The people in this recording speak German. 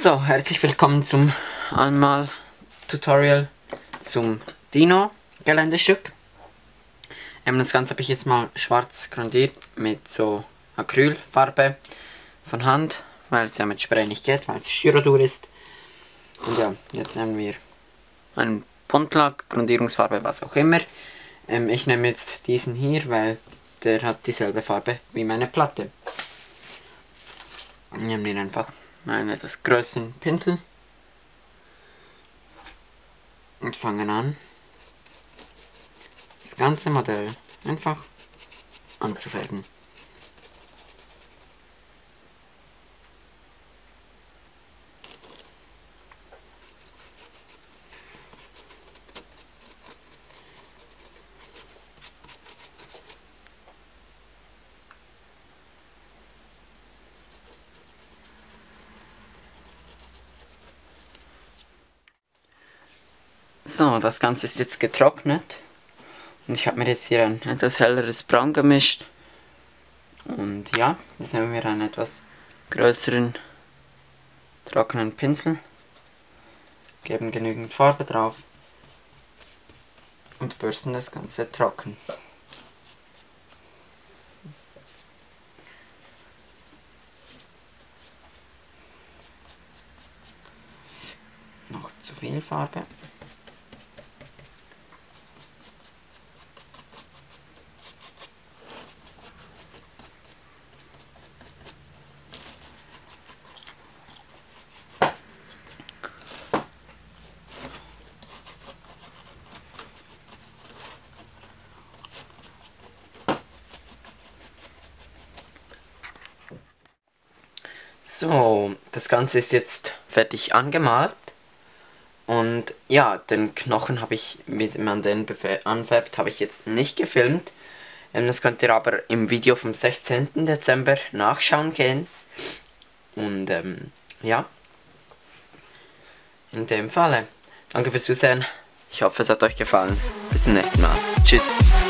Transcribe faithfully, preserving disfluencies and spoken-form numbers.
So, herzlich willkommen zum einmal Tutorial zum Dino-Geländestück. Ähm, das Ganze habe ich jetzt mal schwarz grundiert mit so Acrylfarbe von Hand, weil es ja mit Spray nicht geht, weil es Styrodur ist. Und ja, jetzt nehmen wir einen Buntlack, Grundierungsfarbe, was auch immer. Ähm, ich nehme jetzt diesen hier, weil der hat dieselbe Farbe wie meine Platte. Ich nehme den einfach einen etwas größeren Pinsel und fangen an, das ganze Modell einfach anzufärben. So, das Ganze ist jetzt getrocknet und ich habe mir jetzt hier ein etwas helleres Braun gemischt. Und ja, jetzt nehmen wir einen etwas größeren trockenen Pinsel, geben genügend Farbe drauf und bürsten das Ganze trocken. Noch zu viel Farbe. So, das Ganze ist jetzt fertig angemalt. Und ja, den Knochen habe ich, wie man den anfärbt, habe ich jetzt nicht gefilmt. Ähm, das könnt ihr aber im Video vom sechzehnten Dezember nachschauen gehen. Und ähm, ja, in dem Falle, danke fürs Zusehen. Ich hoffe, es hat euch gefallen. Bis zum nächsten Mal. Tschüss.